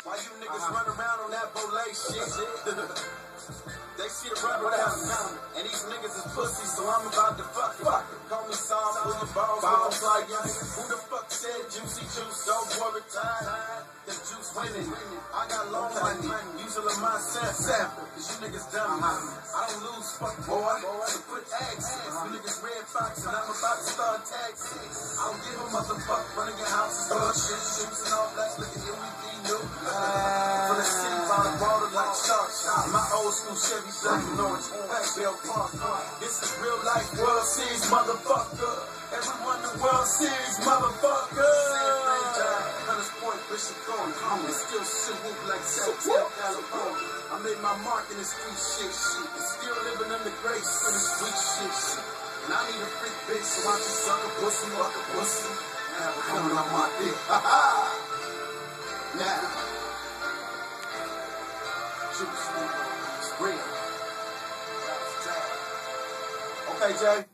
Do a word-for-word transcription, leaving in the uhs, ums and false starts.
Why you niggas uh-huh. run around on that bolay shit? They see the rubber down, and these niggas is pussies, so I'm about to fuck it. Call me soft, pull your balls, balls like you. Who the fuck said juicy juice? Don't worry, time. The juice winning. I got long money, usually myself, cause you niggas dumb. I don't lose, fuck boy. So put X. You niggas red fox, and I'm about to start taxing. I don't give a motherfucker running your house, start shit, shoots and all that. Look at you, we be new. From the city, by the water like sharks. My old school Chevy black and orange, Bell Park. This is real life World Series, motherfucker. Everyone in the World Series, motherfucker. Hunters Point, Bishop Thorn, Conway, still shit whoop like Southtail, California. I made my mark in this street shit, shit. Still living in the grace of the street shit, shit. And I need a freak bitch, so I just suck a pussy, fuck a pussy. Now I'm coming on my dick, ha ha. Now, juice, it's real. Okay, Jay.